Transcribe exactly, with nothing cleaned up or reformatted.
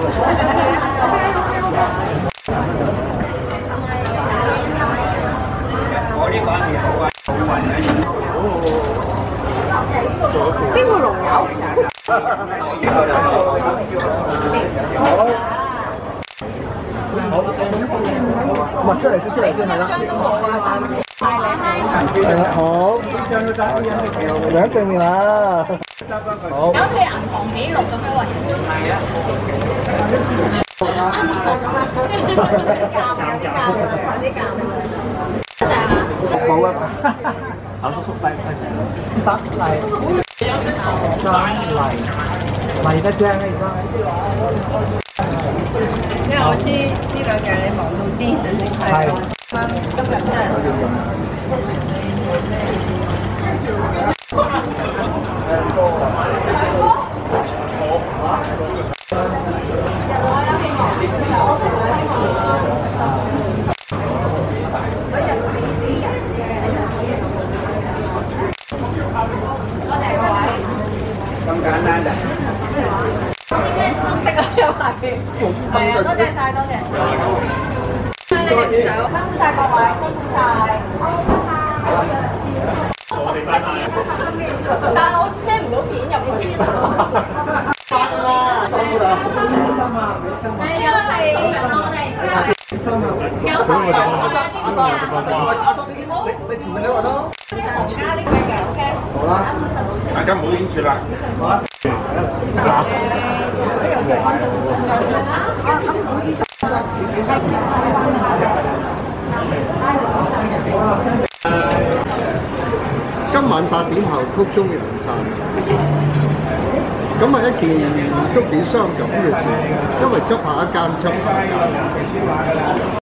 邊個龍友？ 好，出嚟先，出嚟先係啦。 張都冇啊，暫時。係係啦，好。兩正面啦。好。 有佢銀行記錄咁樣喎。尷尬，快啲尷。 好啊。手叔叔低低得嚟，生嚟嚟得正啊！醫生。 因為我知呢兩日你忙到癲，係今日真係。 咁簡單咋？ 我點解心息啊？因為係啊，多謝晒，多謝。你哋唔使，辛苦晒各位，辛苦晒。熟悉嘅，但係我 send 唔到片入去。辛苦啦，辛苦啦，辛苦啊！係因為係我哋有心人，我哋知唔知啊？你你前面兩個都。而家呢個嘅 OK。好啦， 大家唔好影住啦。好啦。今晚八點後曲終人散，咁係一件都幾傷感嘅事，因為執下一間執下一間。